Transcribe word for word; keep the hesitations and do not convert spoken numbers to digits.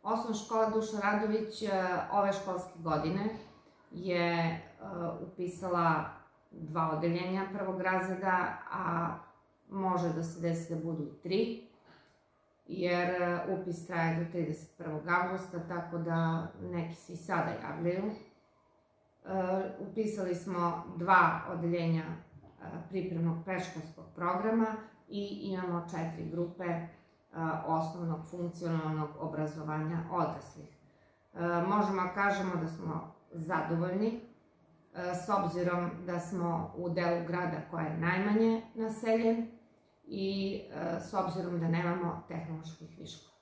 Osnovna škola Dušan Radović ove školske godine je upisala dva odeljenja prvog razreda, a može da se desi da budu i tri, jer upis traje do trideset prvog avgusta, tako da neki se i sada javljaju. Upisali smo dva odeljenja pripremnog predškolskog programa i imamo četiri grupe osnovnog funkcionalnog obrazovanja odraslih. Možemo da kažemo da smo zadovoljni, s obzirom da smo u delu grada koji je najmanje naseljen i s obzirom da nemamo tehnoloških viškova.